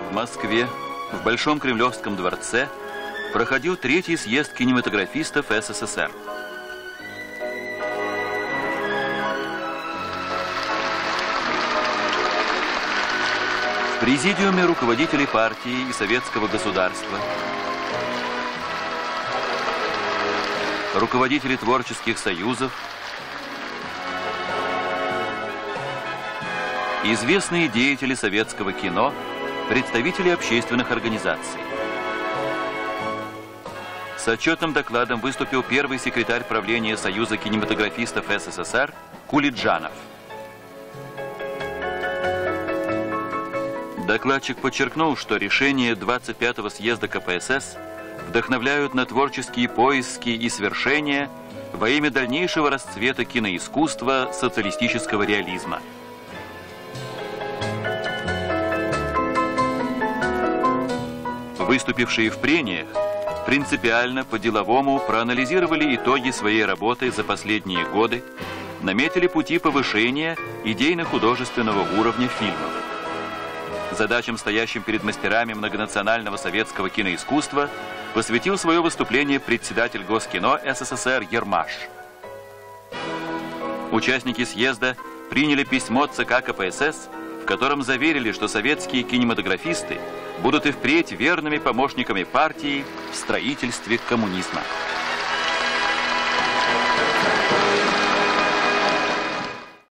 В Москве, в Большом Кремлевском дворце, проходил третий съезд кинематографистов СССР. В президиуме руководителей партии и советского государства, руководители творческих союзов, известные деятели советского кино, представители общественных организаций. С отчетным докладом выступил первый секретарь правления Союза кинематографистов СССР Кулиджанов. Докладчик подчеркнул, что решения 25-го съезда КПСС вдохновляют на творческие поиски и свершения во имя дальнейшего расцвета киноискусства социалистического реализма. Выступившие в прениях принципиально, по-деловому проанализировали итоги своей работы за последние годы, наметили пути повышения идейно-художественного уровня фильмов. Задачам, стоящим перед мастерами многонационального советского киноискусства, посвятил свое выступление председатель Госкино СССР Ермаш. Участники съезда приняли письмо ЦК КПСС, в котором заверили, что советские кинематографисты будут и впредь верными помощниками партии в строительстве коммунизма.